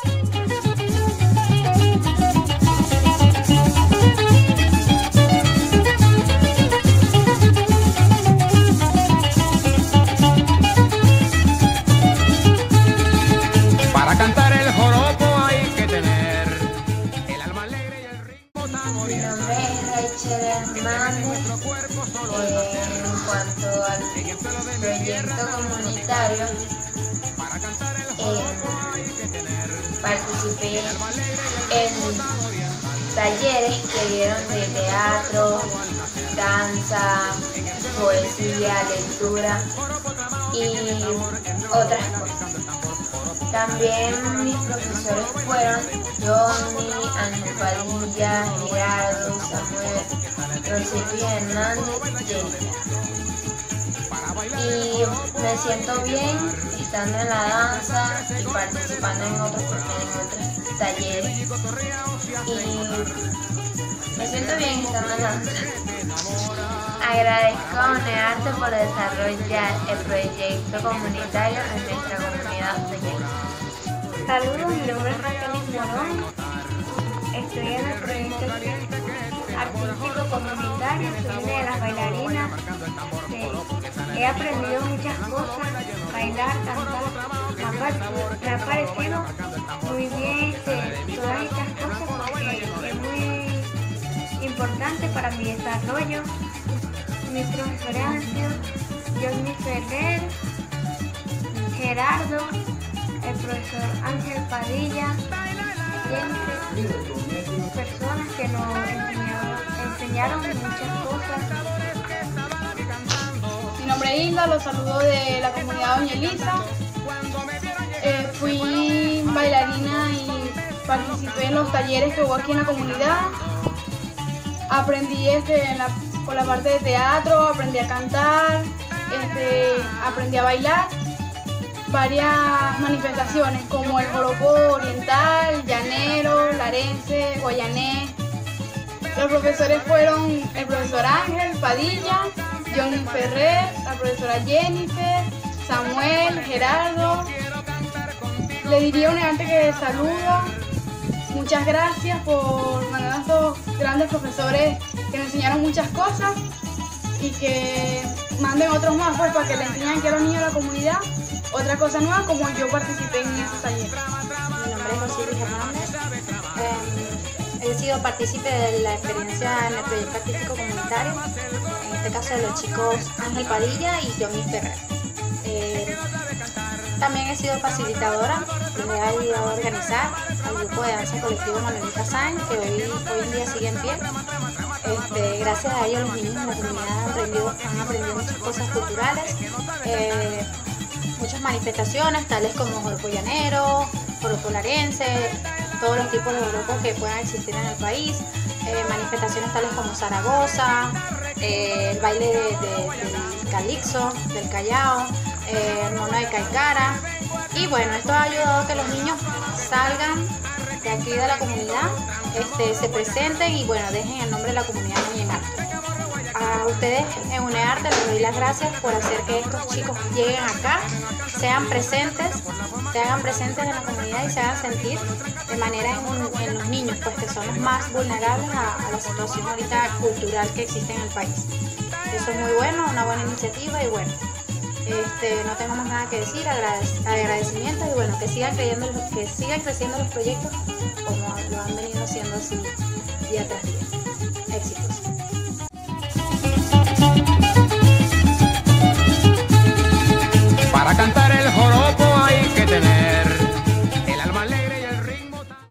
Para cantar el joropo hay que tener el alma alegre y el ritmo tan Mi nombre es Rachel Hernández. En cuanto al proyecto comunitario, participé en talleres que dieron de teatro, danza, poesía, lectura y otras cosas. También mis profesores fueron Johnny, Ángel Padilla, Gerardo, Samuel, Rosy Hernández, Jennifer. Y me siento bien estando en la danza y participando en otros talleres. Y me siento bien estando en la danza. Agradezco a UNEARTE por desarrollar el proyecto comunitario en nuestra comunidad pequeña. Saludos, mi nombre es Raquel Morón. Estoy en el proyecto artístico comunitario, soy una de las bailarinas. He aprendido muchas cosas, bailar, cantar. Me ha parecido muy bien todas estas cosas porque es muy importante para mi desarrollo. Mis profesores han sido Johnny Ferrer, Gerardo, el profesor Ángel Padilla, Jennifer, personas que nos enseñaron muchas cosas. Mi nombre es Hilda, los saludo de la comunidad Doña Elisa. Fui bailarina y participé en los talleres que hubo aquí en la comunidad. Aprendí por la parte de teatro, aprendí a cantar, aprendí a bailar. Varias manifestaciones como el joropo oriental, llanero, larense, guayanés. Los profesores fueron el profesor Ángel Padilla, Johnny Ferrer, la profesora Jennifer, Samuel, Gerardo. Le diría a UNEARTE que saludo. Muchas gracias por mandar a estos grandes profesores que nos enseñaron muchas cosas y que manden otros más pues, para que le enseñen aquí a los niños de la comunidad otra cosa nueva como yo participé en esos talleres. Mi nombre es Rosy Hernández. He sido partícipe de la experiencia en el proyecto artístico comunitario, en este caso de los chicos Ángel Padilla y Johnny Ferrer. También he sido facilitadora, me he ayudado a organizar al grupo de danza colectivo Manuelita Sáenz, que hoy en día sigue en pie. Gracias a ellos los niños de la comunidad han aprendido muchas cosas culturales, muchas manifestaciones tales como joropo llanero, joropo larense, todos los tipos de joropos que puedan existir en el país, manifestaciones tales como Zaragoza, el baile del calixo, del Callao, el mono de Caicara. Y bueno, esto ha ayudado a que los niños salgan de aquí de la comunidad, se presenten y bueno, dejen el nombre de la comunidad muy en alto. A ustedes en UNEARTE les doy las gracias por hacer que estos chicos lleguen acá, se hagan presentes en la comunidad y se hagan sentir de manera en los niños, pues que son los más vulnerables a la situación ahorita cultural que existe en el país. Eso es muy bueno, una buena iniciativa y bueno, no tengo más nada que decir, agradecimientos y bueno, que sigan creciendo los proyectos como lo han venido haciendo así día tras día. Éxitos.